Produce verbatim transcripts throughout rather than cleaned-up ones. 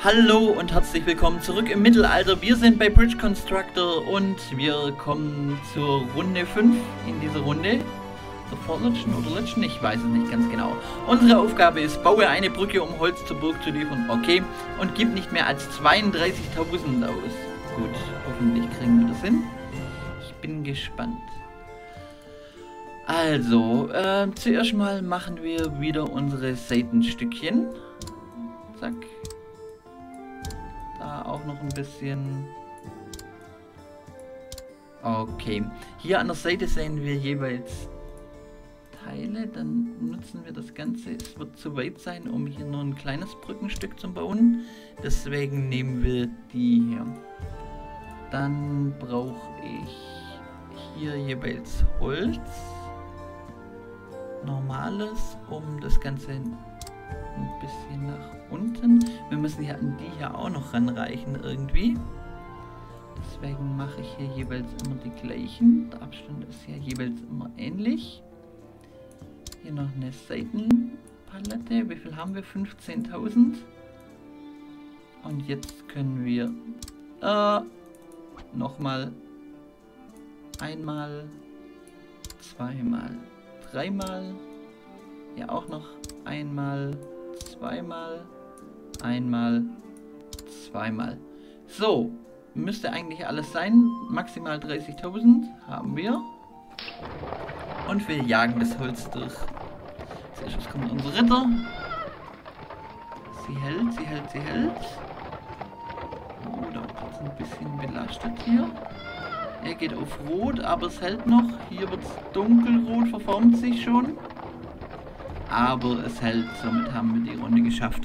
Hallo und herzlich willkommen zurück im Mittelalter. Wir sind bei Bridge Constructor und wir kommen zur Runde fünf in dieser Runde. Der vorletzten oder letzten? Ich weiß es nicht ganz genau. Unsere Aufgabe ist, baue eine Brücke, um Holz zur Burg zu liefern. Okay. Und gib nicht mehr als zweiunddreißigtausend aus. Gut, hoffentlich kriegen wir das hin. Ich bin gespannt. Also, äh, zuerst mal machen wir wieder unsere Seitenstückchen. Zack. Da auch noch ein bisschen. Okay. Hier an der Seite sehen wir jeweils Teile. Dann nutzen wir das Ganze. Es wird zu weit sein, um hier nur ein kleines Brückenstück zu bauen. Deswegen nehmen wir die hier. Dann brauche ich hier jeweils Holz. Normales, um das Ganze ein bisschen nach unten. Wir müssen hier an die hier auch noch ranreichen irgendwie. Deswegen mache ich hier jeweils immer die gleichen. Der Abstand ist ja jeweils immer ähnlich. Hier noch eine Seitenpalette. Wie viel haben wir? fünfzehntausend. Und jetzt können wir äh, nochmal einmal, zweimal, dreimal, ja auch noch einmal, zweimal, einmal, zweimal. So, müsste eigentlich alles sein. Maximal dreißigtausend haben wir. Und wir jagen das Holz durch. Zuerst kommt unser Ritter. Sie hält, sie hält, sie hält. Oh, da wird es ein bisschen belastet hier. Er geht auf Rot, aber es hält noch. Hier wird es dunkelrot, verformt sich schon. Aber es hält, somit haben wir die Runde geschafft.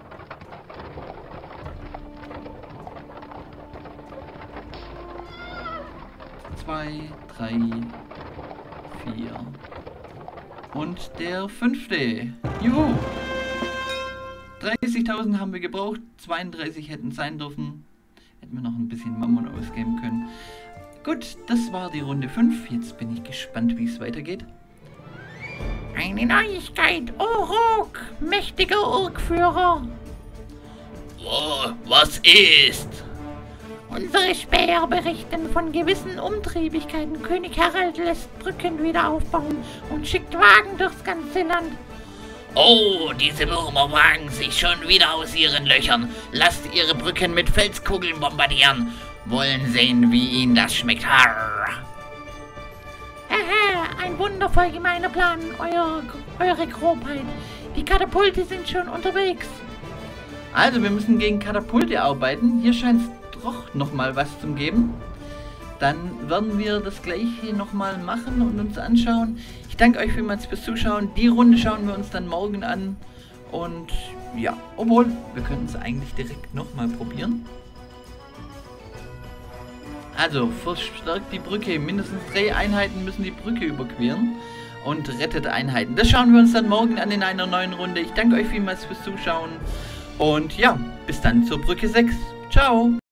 Zwei, drei, vier. Und der fünfte. Juhu! dreißigtausend haben wir gebraucht, zweiunddreißig hätten sein dürfen. Hätten wir noch ein bisschen Mammon ausgeben können. Gut, das war die Runde fünf. Jetzt bin ich gespannt, wie es weitergeht. Eine Neuigkeit, Uruk, mächtiger Urkführer. Oh, was ist? Unsere Späher berichten von gewissen Umtriebigkeiten. König Harald lässt Brücken wieder aufbauen und schickt Wagen durchs ganze Land. Oh, diese Würmer wagen sich schon wieder aus ihren Löchern. Lasst ihre Brücken mit Felskugeln bombardieren. Wollen sehen, wie ihnen das schmeckt. Harr. Aha, ein wundervoll gemeiner Plan, euer, eure Grobheit. Die Katapulte sind schon unterwegs. Also, wir müssen gegen Katapulte arbeiten. Hier scheint es doch nochmal was zu geben. Dann werden wir das gleiche nochmal machen und uns anschauen. Ich danke euch vielmals fürs Zuschauen. Die Runde schauen wir uns dann morgen an. Und ja, obwohl, wir können es eigentlich direkt nochmal probieren. Also, verstärkt die Brücke. Mindestens drei Einheiten müssen die Brücke überqueren. Und rettet Einheiten. Das schauen wir uns dann morgen an in einer neuen Runde. Ich danke euch vielmals fürs Zuschauen. Und ja, bis dann zur Brücke sechs. Ciao!